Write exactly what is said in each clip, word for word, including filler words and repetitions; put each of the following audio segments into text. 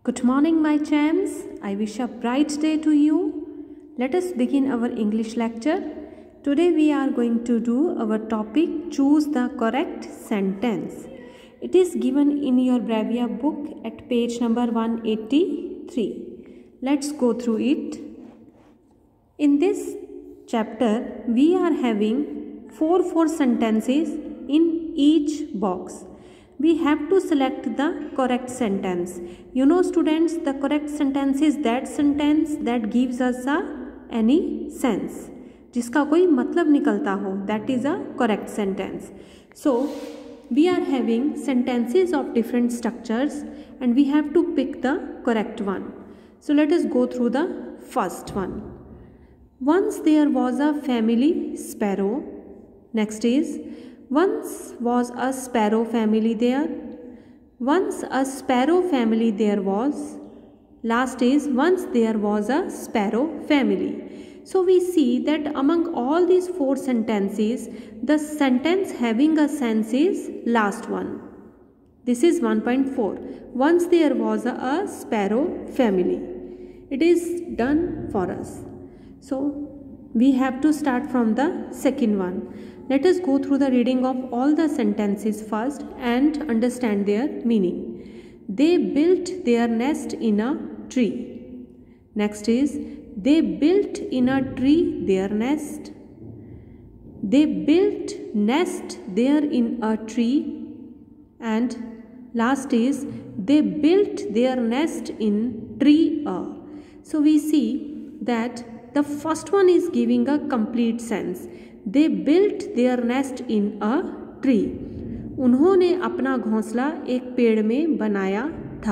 Good morning, my champs. I wish a bright day to you. Let us begin our English lecture. Today we are going to do our topic, choose the correct sentence. It is given in your Bravia book at page number one eighty-three. Let's go through it. In this chapter, we are having four four sentences in each box. We have to select the correct sentence. You know, students, the correct sentence is that sentence that gives us a any sense, जिसका कोई मतलब निकलता हो. That is a correct sentence. So we are having sentences of different structures and we have to pick the correct one. So let us go through the first one. Once there was a family sparrow. Next is, once was a sparrow family there. Once a sparrow family there was. Last is, once there was a sparrow family. So we see that among all these four sentences, the sentence having a sense is last one. This is one point four. Once there was a, a sparrow family. It is done for us. So we have to start from the second one. Let us go through the reading of all the sentences first and understand their meaning. They built their nest in a tree. Next is, they built in a tree their nest. They built nest there in a tree. And last is, they built their nest in tree a. So we see that the first one is giving a complete sense. They built their nest in a tree. उन्होंने अपना घोंसला एक पेड़ में बनाया था.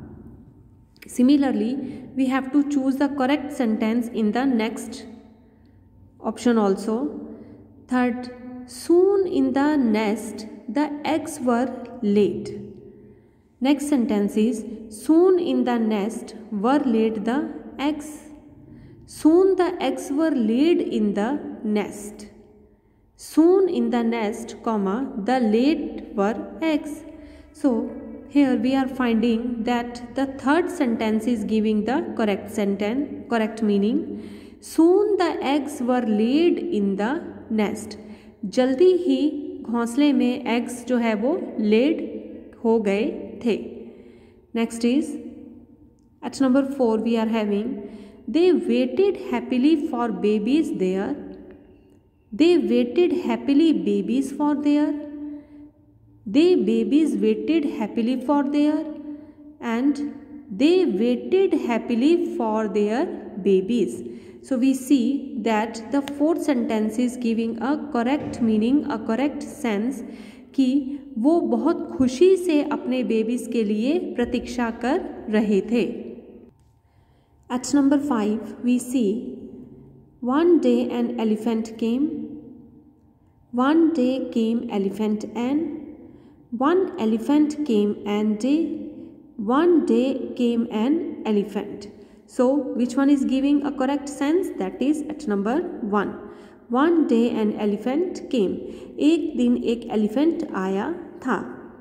Similarly, we have to choose the correct sentence in the next option also. Third, soon in the nest the eggs were laid. Next sentence is, soon in the nest were laid the eggs. Soon the eggs were laid in the nest. Soon in the nest, comma, the laid were eggs. So here we are finding that the third sentence is giving the correct sentence, correct meaning. Soon the eggs were laid in the nest. जल्दी ही घोंसले में eggs जो है वो laid हो गए थे. Next is, at number four we are having, they waited happily for babies there. They waited happily babies for their. They babies waited happily for their. And they waited happily for their babies. So we see that the fourth sentence is giving a correct meaning, a correct sense कि वो बहुत खुशी से अपने babies के लिए प्रतीक्षा कर रहे थे. At number five we see, one day an elephant came. One day came elephant and. One elephant came and day. One day came an elephant. So which one is giving a correct sense? That is at number one. One day an elephant came. एक दिन एक elephant आया था.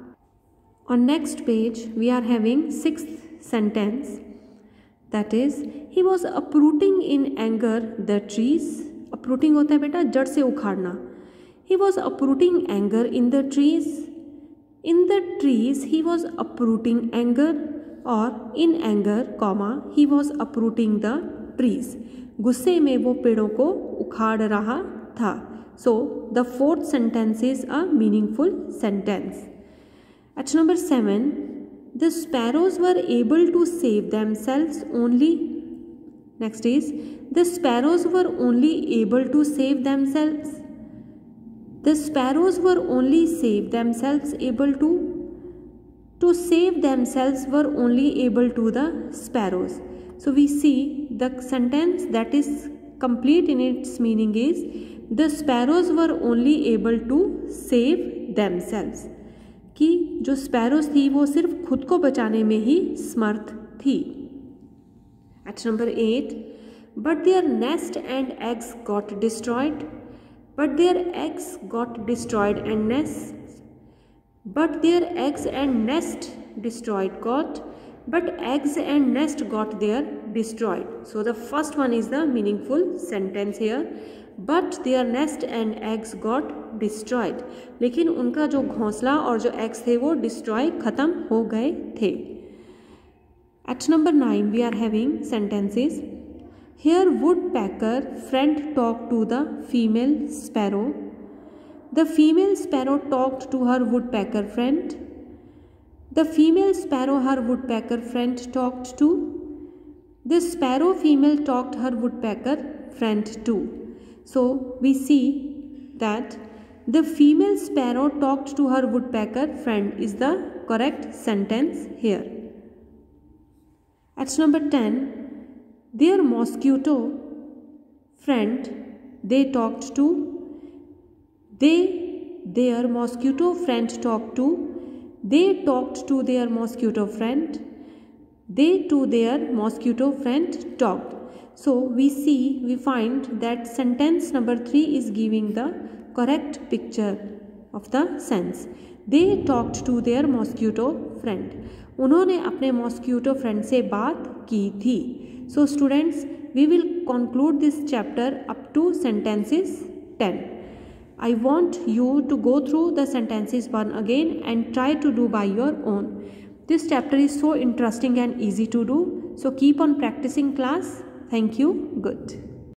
On next page we are having sixth sentence. That is, he was uprooting in anger the trees. Uprooting होता है बेटा जड़ से उखाड़ना. He was uprooting anger in the trees. In the trees he was uprooting anger, or in anger, comma, he was uprooting the trees. गुस्से में वो पेड़ों को उखाड़ रहा था. So the fourth sentence is a meaningful sentence. At number seven, the sparrows were able to save themselves only. Next is, the sparrows were only able to save themselves. The sparrows were only save themselves able to. To save themselves were only able to the sparrows. So we see the sentence that is complete in its meaning is, the sparrows were only able to save themselves. कि जो sparrows थी वो सिर्फ खुद को बचाने में ही समर्थ थी. At number eight, but their nest and eggs got destroyed. But their eggs got destroyed and nests. But their eggs and nest destroyed got but eggs and nest got their destroyed. So the first one is the meaningful sentence here. But their nest and eggs got destroyed. लेकिन उनका जो घोंसला और जो eggs थे वो destroy खत्म हो गए थे. At number nine we are having sentences. Here woodpecker friend talked to the female sparrow. The female sparrow talked to her woodpecker friend. The female sparrow her woodpecker friend talked to. The sparrow female talked her woodpecker friend to. So we see that the female sparrow talked to her woodpecker friend is the correct sentence here. At number ten, their mosquito friend they talked to. They, their mosquito friend talked to. They talked to their mosquito friend. They to their mosquito friend talked. So we see, we find that sentence number three is giving the correct picture of the sense. They talked to their mosquito friend. उन्होंने अपने mosquito friend से बात की थी. So students, we will conclude this chapter up to sentences ten. I want you to go through the sentences one again and try to do by your own. This chapter is so interesting and easy to do. So keep on practicing class. Thank you. Good.